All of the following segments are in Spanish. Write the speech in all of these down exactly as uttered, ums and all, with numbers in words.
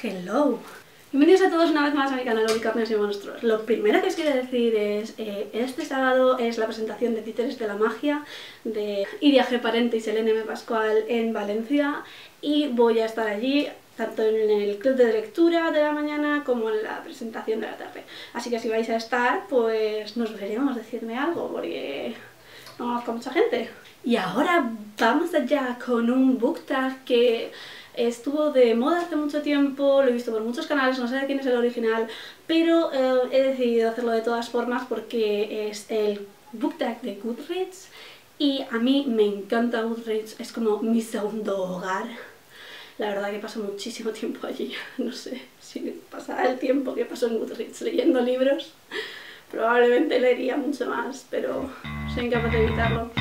Hello. Bienvenidos a todos una vez más a mi canal Unicornios y Monstruos. Lo primero que os quiero decir es, eh, este sábado es la presentación de Títeres de la Magia de Iria G. Parente y Selene M. Pascual en Valencia y voy a estar allí tanto en el club de lectura de la mañana como en la presentación de la tarde. Así que si vais a estar, pues nos veremos, decidme algo, porque no conozco a mucha gente. Y ahora vamos allá con un book tag que estuvo de moda hace mucho tiempo, lo he visto por muchos canales, no sé de quién es el original, pero eh, he decidido hacerlo de todas formas porque es el book tag de Goodreads y a mí me encanta Goodreads, es como mi segundo hogar. La verdad que paso muchísimo tiempo allí, no sé si pasara el tiempo que paso en Goodreads leyendo libros, probablemente leería mucho más, pero soy incapaz de evitarlo.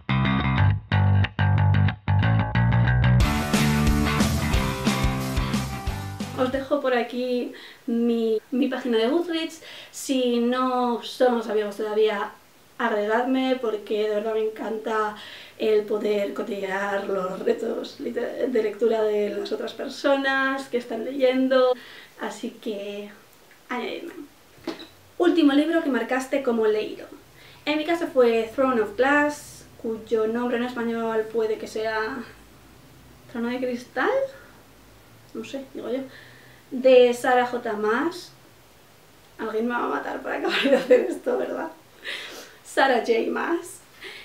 Os dejo por aquí mi, mi página de Goodreads. Si no somos amigos todavía, agregadme porque de verdad me encanta el poder cotillear los retos de lectura de las otras personas que están leyendo, así que añadidme. Último libro que marcaste como leído. En mi caso fue Throne of Glass, cuyo nombre en español puede que sea Trono de Cristal, no sé, digo yo, de Sarah J. Maas. Alguien me va a matar por acabar de hacer esto, ¿verdad? Sarah J. Maas.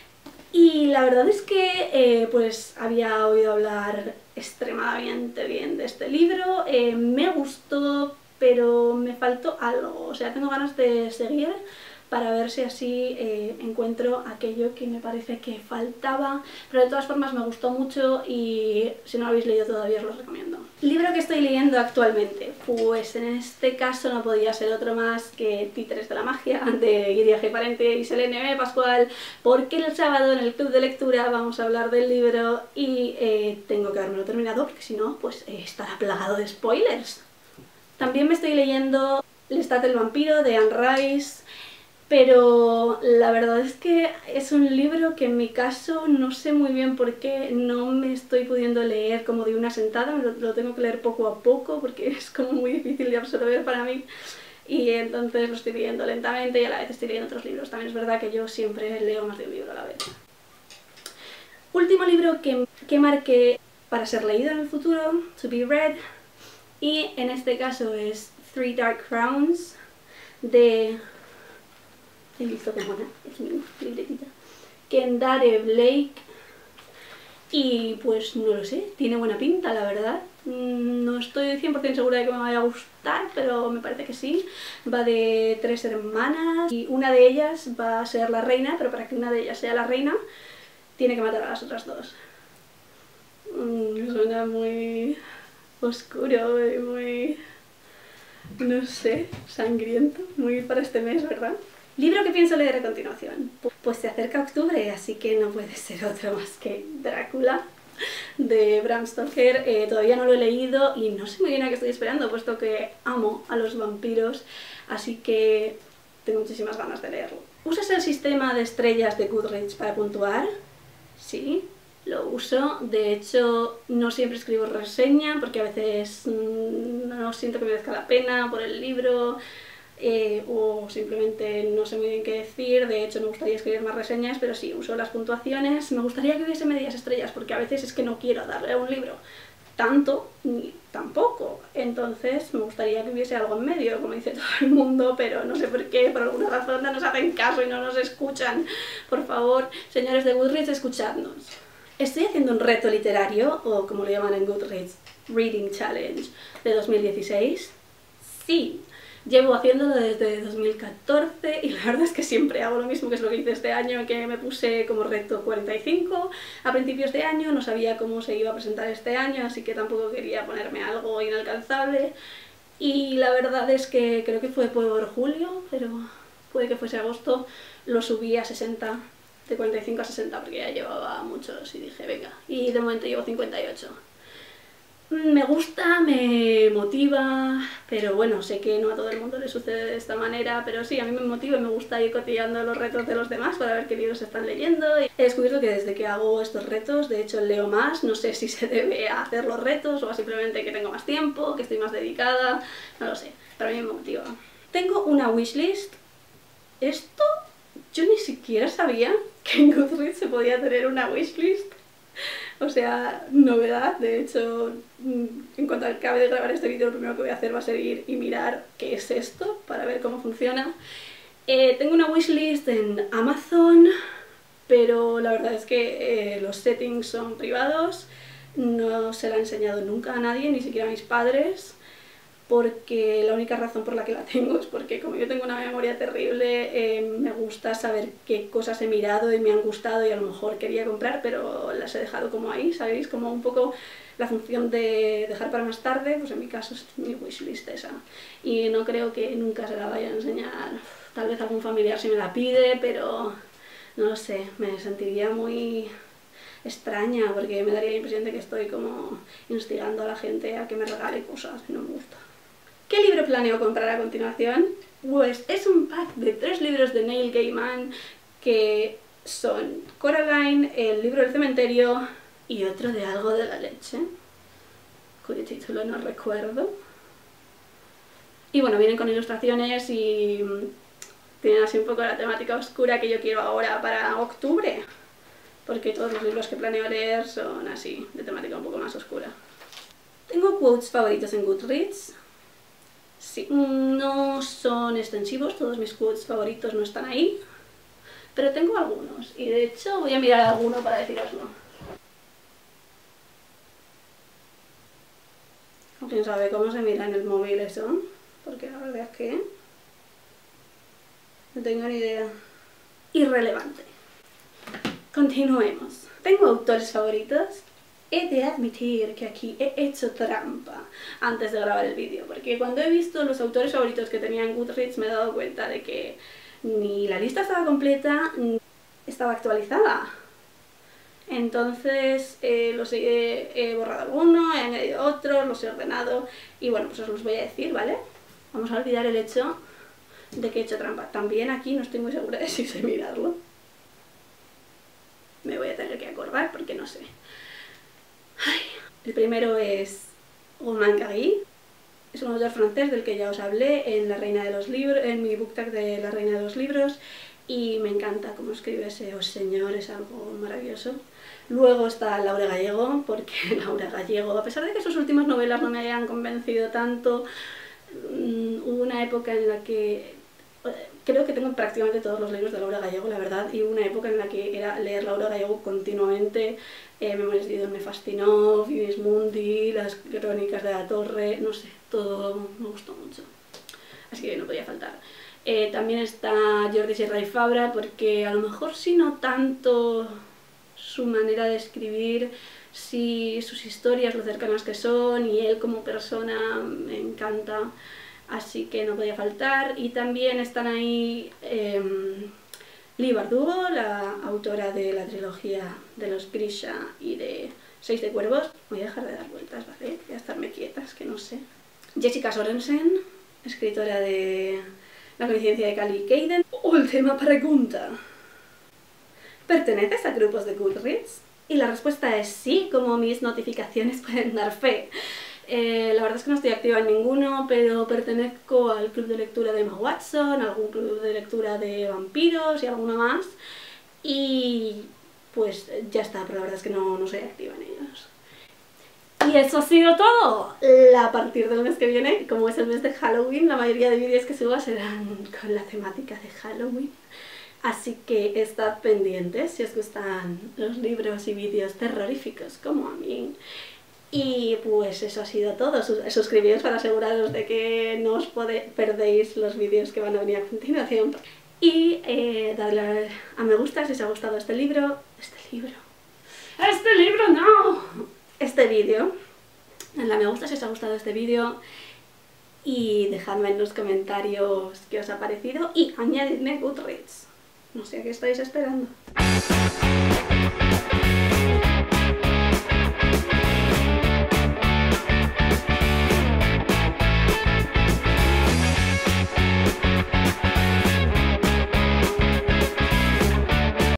Y la verdad es que eh, pues había oído hablar extremadamente bien de este libro, eh, me gustó, pero me faltó algo, o sea, tengo ganas de seguir para ver si así eh, encuentro aquello que me parece que faltaba, pero de todas formas me gustó mucho y si no lo habéis leído todavía os lo recomiendo. Libro que estoy leyendo actualmente, pues en este caso no podía ser otro más que Títeres de la Magia de Iria G. Parente y Selene M. Pascual, porque el sábado en el club de lectura vamos a hablar del libro y eh, tengo que habérmelo terminado porque si no pues eh, estará plagado de spoilers. También me estoy leyendo Lestat el vampiro de Anne Rice, pero la verdad es que es un libro que en mi caso no sé muy bien por qué no me estoy pudiendo leer como de una sentada, lo, lo tengo que leer poco a poco porque es como muy difícil de absorber para mí y entonces lo estoy leyendo lentamente y a la vez estoy leyendo otros libros. También es verdad que yo siempre leo más de un libro a la vez. Último libro que, que marqué para ser leído en el futuro, to be read, y en este caso es Three Dark Crowns de... He visto que mona, es mi libretita. Kendare Blake. Y pues no lo sé, tiene buena pinta la verdad. No estoy cien por cien segura de que me vaya a gustar, pero me parece que sí. Va de tres hermanas y una de ellas va a ser la reina, pero para que una de ellas sea la reina tiene que matar a las otras dos. Mm, suena muy oscuro y muy... no sé, sangriento, muy para este mes, ¿verdad? Libro que pienso leer a continuación. Pues se acerca octubre, así que no puede ser otro más que Drácula, de Bram Stoker. Eh, todavía no lo he leído y no sé muy bien a qué estoy esperando, puesto que amo a los vampiros, así que tengo muchísimas ganas de leerlo. ¿Usas el sistema de estrellas de Goodreads para puntuar? Sí, lo uso. De hecho, no siempre escribo reseña, porque a veces mmm, no siento que me merezca la pena por el libro, Eh, o simplemente no sé muy bien qué decir. De hecho me gustaría escribir más reseñas, pero sí, uso las puntuaciones. Me gustaría que hubiese medias estrellas porque a veces es que no quiero darle a un libro tanto ni tampoco, entonces me gustaría que hubiese algo en medio, como dice todo el mundo, pero no sé por qué, por alguna razón no nos hacen caso y no nos escuchan. Por favor, señores de Goodreads, escuchadnos. Estoy haciendo un reto literario, o como lo llaman en Goodreads, Reading Challenge de dos mil dieciséis. Sí, llevo haciéndolo desde dos mil catorce y la verdad es que siempre hago lo mismo, que es lo que hice este año, que me puse como reto cuarenta y cinco a principios de año. No sabía cómo se iba a presentar este año, así que tampoco quería ponerme algo inalcanzable y la verdad es que creo que fue por julio, pero puede que fuese agosto, lo subí a sesenta, de cuarenta y cinco a sesenta porque ya llevaba muchos y dije venga, y de momento llevo cincuenta y ocho. Me gusta, me motiva, pero bueno, sé que no a todo el mundo le sucede de esta manera, pero sí, a mí me motiva y me gusta ir cotillando los retos de los demás para ver qué libros están leyendo. He descubierto que desde que hago estos retos, de hecho leo más, no sé si se debe a hacer los retos o a simplemente que tengo más tiempo, que estoy más dedicada, no lo sé, pero a mí me motiva. Tengo una wishlist. Esto yo ni siquiera sabía que en Goodreads se podía tener una wishlist. O sea, novedad. De hecho, en cuanto acabe de grabar este vídeo, lo primero que voy a hacer va a ser ir y mirar qué es esto, para ver cómo funciona. Eh, tengo una wishlist en Amazon, pero la verdad es que eh, los settings son privados, no se la he enseñado nunca a nadie, ni siquiera a mis padres, porque la única razón por la que la tengo es porque como yo tengo una memoria terrible, eh, me gusta saber qué cosas he mirado y me han gustado y a lo mejor quería comprar, pero las he dejado como ahí, ¿sabéis? Como un poco la función de dejar para más tarde, pues en mi caso es mi wishlist esa. Y no creo que nunca se la vaya a enseñar, tal vez algún familiar si me la pide, pero no lo sé, me sentiría muy extraña porque me daría la impresión de que estoy como instigando a la gente a que me regale cosas y no me gusta. ¿Qué libro planeo comprar a continuación? Pues es un pack de tres libros de Neil Gaiman que son Coraline, el libro del cementerio y otro de algo de la leche, cuyo título no recuerdo. Y bueno, vienen con ilustraciones y tienen así un poco la temática oscura que yo quiero ahora para octubre, porque todos los libros que planeo leer son así, de temática un poco más oscura. Tengo quotes favoritos en Goodreads. Sí, no son extensivos, todos mis quotes favoritos no están ahí, pero tengo algunos, y de hecho voy a mirar alguno para deciroslo. ¿Quién sabe cómo se mira en el móvil eso? Porque la verdad es que no tengo ni idea. Irrelevante. Continuemos. Tengo autores favoritos. He de admitir que aquí he hecho trampa antes de grabar el vídeo, porque cuando he visto los autores favoritos que tenía en Goodreads me he dado cuenta de que ni la lista estaba completa ni estaba actualizada. Entonces eh, los he, he borrado algunos, he añadido otros, los he ordenado y bueno, pues os los voy a decir, ¿vale? Vamos a olvidar el hecho de que he hecho trampa. También aquí no estoy muy segura de si sé mirarlo. Me voy a tener que acordar porque no sé. Ay. El primero es Romain Gary, es un autor francés del que ya os hablé en, la Reina de los libros, en mi book tag de La Reina de los Libros, y me encanta cómo escribe ese oh, señor, es algo maravilloso. Luego está Laura Gallego, porque Laura Gallego, a pesar de que sus últimas novelas no me hayan convencido tanto, um, hubo una época en la que creo que tengo prácticamente todos los libros de Laura Gallego, la verdad, y una época en la que era leer Laura Gallego continuamente. eh, Memorias de Idón me fascinó, Finis Mundi, las crónicas de la Torre, no sé, todo me gustó mucho, así que no podía faltar. Eh, también está Jordi Sierra y Fabra, porque a lo mejor sí no tanto su manera de escribir, sí sus historias, lo cercanas que son, y él como persona me encanta. Así que no podía faltar. Y también están ahí eh, Leigh Bardugo, la autora de la trilogía de los Grisha y de Seis de Cuervos. Voy a dejar de dar vueltas, ¿vale? Voy a estarme quietas, que no sé. Jessica Sorensen, escritora de La coincidencia de Cali y Caden. Última pregunta. ¿Perteneces a grupos de Goodreads? Y la respuesta es sí, como mis notificaciones pueden dar fe. Eh, la verdad es que no estoy activa en ninguno, pero pertenezco al club de lectura de Emma Watson, algún club de lectura de vampiros y alguno más. Y pues ya está, pero la verdad es que no, no soy activa en ellos. Y eso ha sido todo. A partir del mes que viene, como es el mes de Halloween, la mayoría de vídeos que suba serán con la temática de Halloween. Así que estad pendientes si os gustan los libros y vídeos terroríficos como a mí. Y pues eso ha sido todo. Suscribíos para aseguraros de que no os perdéis los vídeos que van a venir a continuación. Y eh, dadle a me gusta si os ha gustado este libro. Este libro. ¡Este libro no! Este vídeo. Dadle a me gusta si os ha gustado este vídeo. Y dejadme en los comentarios qué os ha parecido. Y añadidme Goodreads. No sé a qué estáis esperando.